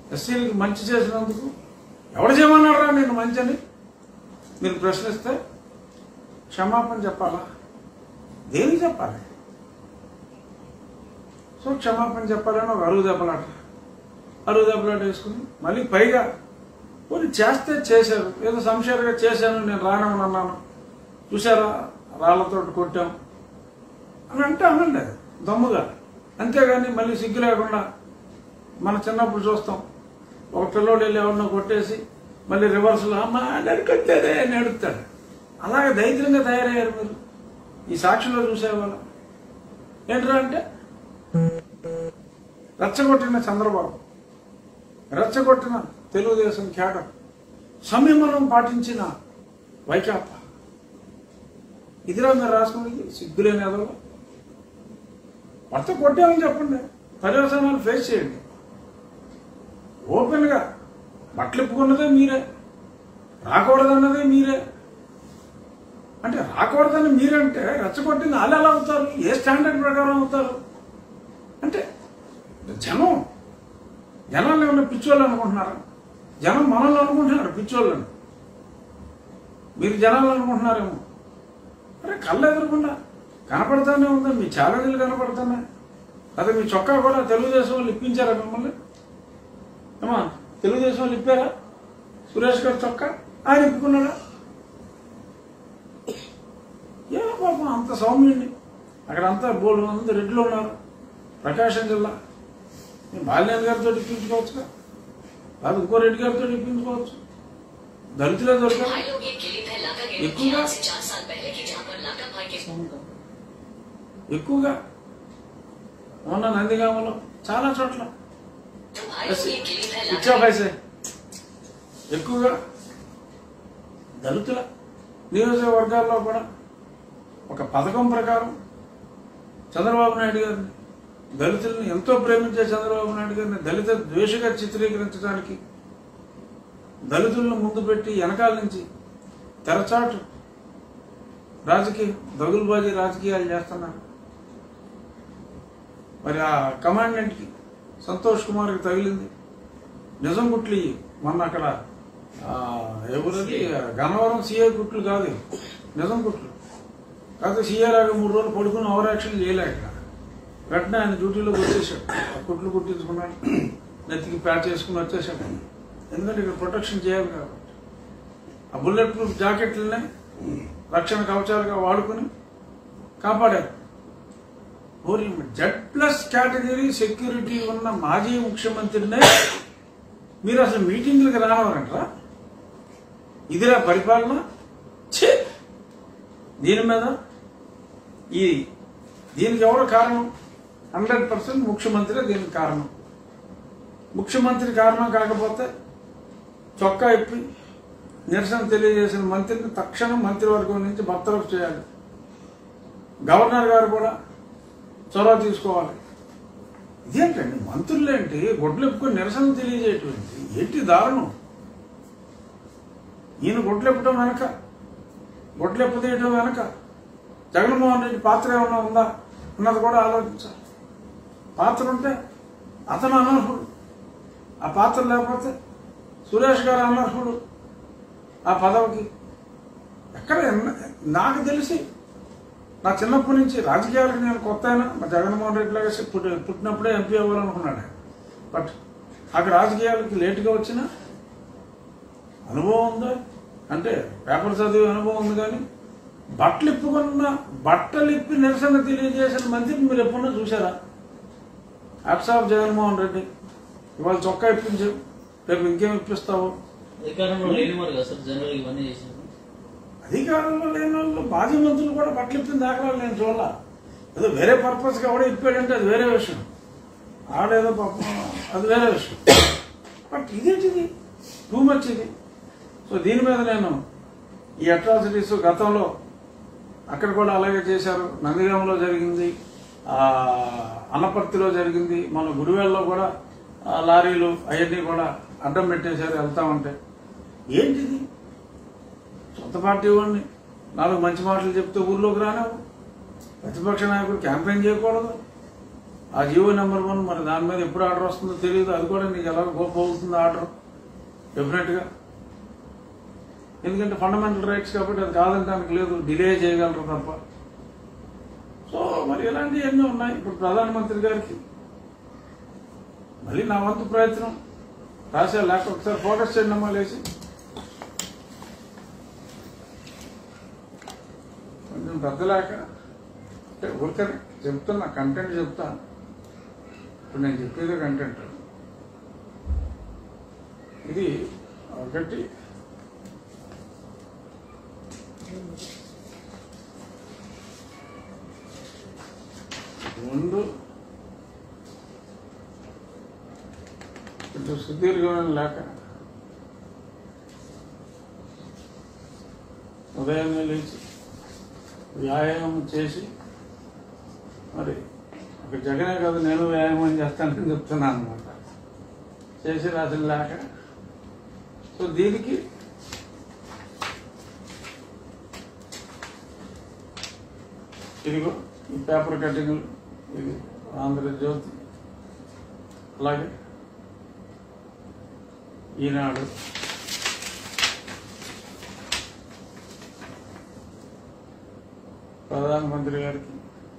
ఎస్సీలకి మంచి చేసినందుకు ఎవరు చేయమన్నారా నేను మంచి అని మీరు ప్రశ్నిస్తే క్షమాపణ చెప్పాలా? దేనికి చెప్పాలి? సో క్షమాపణ చెప్పాలని ఒక అరుగు దెబ్బలాట వేసుకుని మళ్ళీ పైగా కొన్ని చేస్తే చేశారు, ఏదో సంశయంగా చేశాను, నేను రానని అన్నాను, చూసారా రాళ్లతో కొట్టాం అని అంటే అనండి దమ్ముగా. అంతేగాని మళ్ళీ సిగ్గు లేకుండా మన చిన్నప్పుడు చూస్తాం ఒక పిల్లోడు వెళ్ళి ఎవరినో కొట్టేసి మళ్ళీ రివర్స్లో అమ్మ నడుకొచ్చేదే అని అడుగుతాడు. అలాగే దైత్యంగా తయారయ్యారు మీరు. ఈ సాక్షిలో చూసేవాళ్ళ ఏంట్రా అంటే రెచ్చగొట్టిన చంద్రబాబు, రెచ్చగొట్టిన తెలుగుదేశం కేడర్, సంయమనం పాటించిన వైకాపా. ఇదిరా మీరు రాసుకునేది సిగ్గులేని ఎదవ. భర్త కొట్టామని చెప్పండి, పర్యవసానాలు ఫేస్ చేయండి ఓపెన్గా. బట్టలు ఇప్పుకున్నదే మీరే, రాకూడదన్నదే మీరే. అంటే రాకూడదని మీరంటే రెచ్చగొట్టింది వాళ్ళు ఎలా అవుతారు? ఏ స్టాండర్డ్ ప్రకారం అవుతారు? అంటే జనాన్ని ఏమన్నా పిచ్చోళ్ళు అనుకుంటున్నారా? జనం మనల్ని అనుకుంటున్నారు పిచ్చోళ్ళని, మీరు జనాలు అనుకుంటున్నారేమో. అరే కళ్ళు ఎదురకుండా కనపడతానే ఉందా, మీ ఛాలెంజ్లు కనపడుతున్నాయి. అదే మీ చొక్కా కూడా తెలుగుదేశం వాళ్ళు ఇప్పించారా మిమ్మల్ని? ఏమా తెలుగుదేశం వాళ్ళు ఇప్పారా? సురేష్ గారు చొక్కా ఆయన ఇప్పుకున్నాడా? ఏ పాపం అంత సౌమ్యుడిని అక్కడ అంతా బోర్డు అంతా రెడ్లు ఉన్నారు. ప్రకాశం జిల్లా బాలినేని గారితో ఇప్పించుకోవచ్చుగా, కాదు ఇంకో రెడ్డి గారితో ఇప్పించుకోవచ్చు. దళితులే దొరకారు ఎక్కువగా మొన్న నందిగామలో చాలా చోట్ల ఇచ్చాపైసే ఎక్కువగా దళితుల నియోజకవర్గాల్లో కూడా ఒక పథకం ప్రకారం చంద్రబాబు నాయుడు గారిని, దళితులను ఎంతో ప్రేమించే చంద్రబాబు నాయుడు గారిని దళిత ద్వేషగా చిత్రీకరించడానికి దళితులను ముందు పెట్టి వెనకాల నుంచి తెరచాటు దగులుబాజీ రాజకీయాలు చేస్తున్నారు. మరి ఆ కమాండెంట్కి సంతోష్ కుమార్కి తగిలింది నిజం కుట్లు. మొన్న అక్కడ ఎవరది గన్నవరం సీఏ కుట్లు కాదు, నిజం కుట్లు. కాకపోతే సీఏ లాగా 3 రోజులు పడుకుని ఓవరాక్షన్ చేయలేక వెంటనే ఆయన డ్యూటీలోకి వచ్చేసాడు. కుట్లు కుట్టించుకున్నాడు, నెత్తికి ప్యాచ్ చేసుకుని వచ్చేసాడు. ఎందుకంటే ఇక్కడ ప్రొటెక్షన్ చేయాలి కాబట్టి ఆ బుల్లెట్ ప్రూఫ్ జాకెట్లనే రక్షణ కవచాలుగా వాడుకుని కాపాడారు. Z+ కేటగిరీ సెక్యూరిటీ ఉన్న మాజీ ముఖ్యమంత్రినే మీరు అసలు మీటింగ్లకు రానవరంటారా? ఇదిరా పరిపాలన. దీని మీద దీనికి ఎవరు కారణం? 100% ముఖ్యమంత్రి దీనికి కారణం. ముఖ్యమంత్రి కారణం కాకపోతే చొక్కా ఇప్పి నిరసన తెలియజేసిన మంత్రిని తక్షణం మంత్రివర్గం నుంచి బర్తరఫ్ చేయాలి. గవర్నర్ గారు కూడా చొరవ తీసుకోవాలి. ఇదేంటండి మంత్రులేంటి గొడ్లెప్పుకొని నిరసన తెలియజేయటువంటి ఏంటి దారుణం? ఈయన గొడ్లెప్పడం వెనక, గొడ్లెప్పు తీయడం వెనక జగన్మోహన్ రెడ్డి పాత్ర ఏమన్నా ఉందా అన్నది కూడా ఆలోచించాలి. పాత్ర ఉంటే అతను అనర్హుడు, ఆ పాత్ర లేకపోతే సురేష్ గారు అనర్హుడు ఆ పదవికి. ఎక్కడ నాకు తెలిసి నా చిన్నప్పటి నుంచి రాజకీయాలకు నేను కొత్త అయినా మా జగన్మోహన్ రెడ్డి లాగా పుట్టినప్పుడే ఎంపీ అవ్వాలనుకున్నాడు. బట్ అక్కడ రాజకీయాలకి లేటుగా వచ్చిన అనుభవం ఉందా అంటే పేపర్ చదివే అనుభవం ఉంది. కానీ బట్టలు ఇప్పి నిరసన తెలియజేసిన మంత్రిని మీరు ఎప్పుడన్నా చూసారా? Hats off Jaganmohan Reddy. ఇవాళ చొక్కా ఇప్పించావు, రేపు ఇంకేం ఇప్పిస్తావు? అధికారంలో లేని వాళ్ళు మాజీ మంత్రులు కూడా బట్టలు ఇప్పిన దాఖలాలు నేను చూడాల. ఏదో వేరే పర్పస్గా కూడా ఇప్పాడంటే అది వేరే విషయం, ఆడేదో పాపం అది వేరే విషయం. బట్ ఇదేంటిది టూ మచ్ ఇది. సో దీని మీద నేను ఈ అట్రాసిటీస్ గతంలో అక్కడ కూడా అలాగే చేశారు. నందిగామలో జరిగింది, అన్నపర్తిలో జరిగింది, మన గుడివేళ్ళలో కూడా లారీలు అవన్నీ కూడా అడ్డం పెట్టేశారు వెళ్తా ఉంటే. ఏంటిది? సొంత పార్టీ వాడిని 4 మంచి మాటలు చెప్తే ఊర్లోకి రానివ్వు, ప్రతిపక్ష నాయకుడు క్యాంపెయిన్ చేయకూడదు, ఆ జీవో నెంబర్ 1 మరి దాని మీద ఎప్పుడు ఆర్డర్ వస్తుందో తెలియదు. అది కూడా నీకు ఎలా పోతుంది ఆర్డర్ డెఫినెట్గా. ఎందుకంటే ఫండమెంటల్ రైట్స్ కాబట్టి అది కాదంటానికి లేదు, డిలే చేయగలరు తప్ప. సో మరి ఇలాంటివి ఎన్నో ఉన్నాయి. ఇప్పుడు ప్రధానమంత్రి గారికి మళ్ళీ నా వంతు ప్రయత్నం రాసే లేక ఒకసారి ఫోకస్ చేయండి అమ్మా లేచి. కొంచెం పెద్ద లేక అంటే ఊరికనే చెప్తున్నా, కంటెంట్ చెప్తా. ఇప్పుడు నేను చెప్పేదే కంటెంట్. ఇది ఒకటి ముందు కొంచెం సుదీర్ఘమైన లేక ఉదయాన్నే లేచి వ్యాయామం చేసి, మరి ఒక జగనే కాదు నేను వ్యాయామం చేస్తానని చెప్తున్నాను అనమాట, చేసి రాసిన లేక. సో దీనికి ఇదిగో ఈ పేపర్ కటింగ్లు, ఇది ఆంధ్రజ్యోతి, అలాగే ఈనాడు, ప్రధానమంత్రి గారికి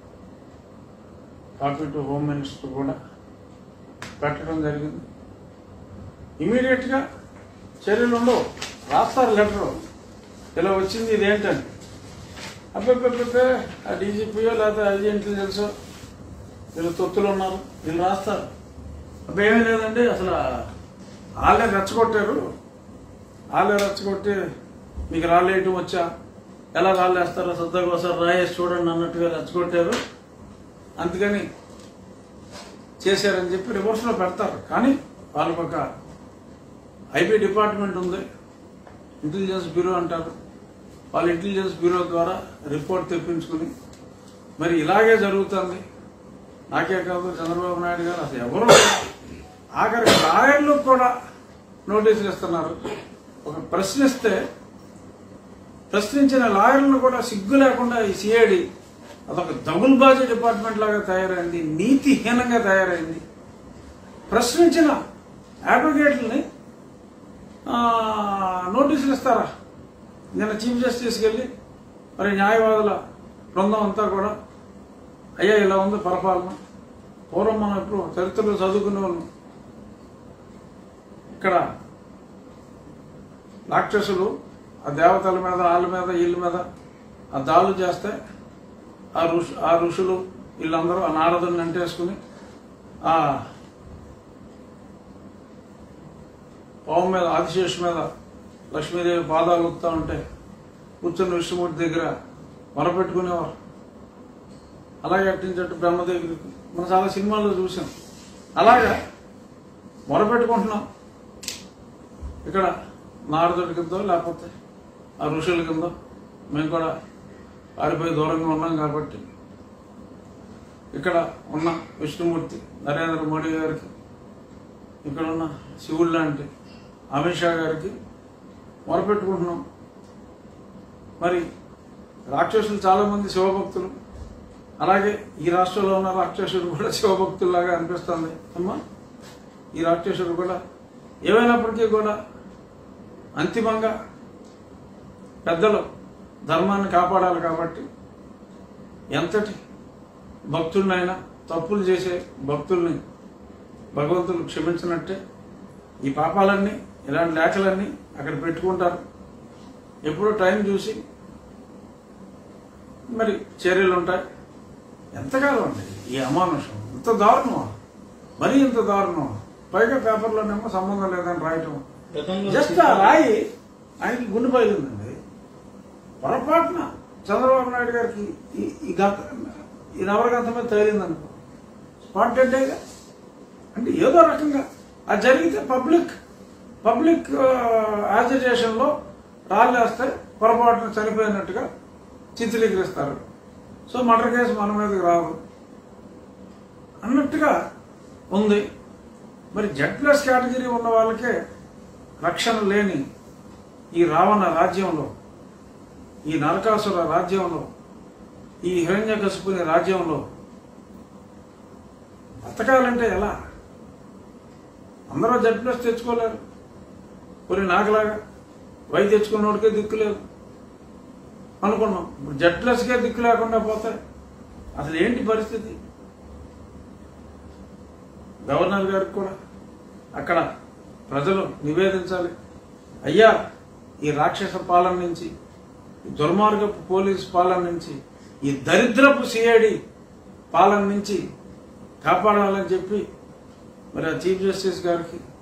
కాపీ టు హోమ్ మినిస్టర్ కూడా పెట్టడం జరిగింది. ఇమీడియట్ గా చర్యలు ఉండవు, రాస్తారు లెటర్ ఇలా వచ్చింది ఇదేంటని. అబ్బే ఆ డీజీపీయో లేకపోతే ఐజీ ఇంటెలిజెన్సో వీళ్ళు తొత్తులు ఉన్నారు, వీళ్ళు రాస్తారు. అబ్బా ఏమీ లేదండి, అసలు వాళ్ళే రెచ్చగొట్టారు, వాళ్ళే రెచ్చగొట్టి మీకు రాళ్ళేయటం వచ్చా, ఎలా రాళ్ళేస్తారో సరదాగా ఒకసారి రాయేసి చూడండి అన్నట్టుగా రెచ్చగొట్టారు, అందుకని చేశారని చెప్పి రివర్స్లో పెడతారు. కానీ వాళ్ళకు ఒక ఐపీ డిపార్ట్మెంట్ ఉంది, ఇంటెలిజెన్స్ బ్యూరో అంటారు. వాళ్ళ ఇంటెలిజెన్స్ బ్యూరో ద్వారా రిపోర్ట్ తెప్పించుకుని మరి ఇలాగే జరుగుతుంది. నాకే కాదు, చంద్రబాబు నాయుడు గారు అసలు ఎవరు ఆఖరి లాయర్లకు కూడా నోటీసులు ఇస్తున్నారు. ఒక ప్రశ్నిస్తే ప్రశ్నించిన లాయర్లను కూడా సిగ్గు లేకుండా ఈ సిఐడి అదొక దగులుబాజీ డిపార్ట్మెంట్ లాగా తయారైంది, నీతిహీనంగా తయారైంది. ప్రశ్నించిన అడ్వకేట్లని నోటీసులు ఇస్తారా? నిన్న చీఫ్ జస్టిస్కి వెళ్ళి మరి న్యాయవాదుల బృందం అంతా కూడా అయ్యా ఇలా ఉంది పరిపాలన. పూర్వం మనం ఇప్పుడు చరిత్రలో చదువుకునే వాళ్ళం, ఇక్కడ రాక్షసులు ఆ దేవతల మీద, వాళ్ళ మీద, వీళ్ళ మీద ఆ దాడులు చేస్తే ఆ ఋషులు వీళ్ళందరూ ఆ నారదుని అంటేసుకుని ఆ పాము మీద, ఆదిశేషు మీద లక్ష్మీదేవి పాదాలు ఉత్తా ఉంటే కూర్చొని విష్ణుమూర్తి దగ్గర మొరపెట్టుకునేవారు. అలాగే అట్టించట్టు బ్రహ్మ దగ్గరికి మనం చాలా సినిమాల్లో చూసాం. అలాగా మొరపెట్టుకుంటున్నాం. ఇక్కడ నారదుడి కిందో లేకపోతే ఆ ఋషుల కిందో మేము కూడా పారిపోయి దూరంగా ఉన్నాం కాబట్టి ఇక్కడ ఉన్న విష్ణుమూర్తి నరేంద్ర మోడీ గారికి, ఇక్కడ ఉన్న శివుడు లాంటి అమిత్ షా గారికి మొరపెట్టుకుంటున్నాం. మరి రాక్షసులు చాలా మంది శివభక్తులు, అలాగే ఈ రాష్ట్రంలో ఉన్న రాక్షసుడు కూడా శివభక్తుల్లాగా అనిపిస్తుంది అమ్మా. ఈ రాక్షసుడు కూడా ఏమైనప్పటికీ కూడా అంతిమంగా పెద్దలు ధర్మాన్ని కాపాడాలి కాబట్టి ఎంతటి భక్తులనైనా, తప్పులు చేసే భక్తుల్ని భగవంతులు క్షమించినట్టే ఈ పాపాలన్నీ, ఇలాంటి లేఖలన్నీ అక్కడ పెట్టుకుంటారు. ఎప్పుడో టైం చూసి మరి చర్యలు ఉంటాయి. ఎంతకాలం అండి ఈ అమానుషం? ఇంత దారుణమా? మరీ ఇంత దారుణమా? పైగా పేపర్లోనేమో సంబంధం లేదని రాయటం. జస్ట్ ఆ రాయి ఆయనకి గుండె పగిలిందండి. పొరపాటున చంద్రబాబు నాయుడు గారికి ఈ నవరగంత మీద తగిలిందనుకో, స్పాట్ డెడ్గా అంటే ఏదో రకంగా అది జరిగితే పబ్లిక్ యాజిటేషన్ లో రాళ్ళేస్తే పొరపాటున చనిపోయినట్టుగా చిత్రీకరిస్తారు. సో మర్డర్ కేసు మన మీదకి రాదు అన్నట్టుగా ఉంది. మరి Z+ కేటగిరీ ఉన్న వాళ్ళకే రక్షణ లేని ఈ రావణ రాజ్యంలో, ఈ నరకాసుర రాజ్యంలో, ఈ హిరణ్యకశిపుని రాజ్యంలో బతకాలంటే ఎలా? అందరూ Z+ తెచ్చుకోలేరు. కొన్ని నాకులాగా వై తెచ్చుకున్నోడికే దిక్కు లేదు అనుకున్నాం. ఇప్పుడు Z+కే దిక్కు లేకుండా పోతే అసలు ఏంటి పరిస్థితి? గవర్నర్ గారికి కూడా అక్కడ ప్రజలు నివేదించాలి, అయ్యా ఈ రాక్షస పాలన నుంచి, ఈ దుర్మార్గపు పోలీసు పాలన నుంచి, ఈ దరిద్రపు సిఐడి పాలన నుంచి కాపాడాలని చెప్పి మరి చీఫ్ జస్టిస్ గారికి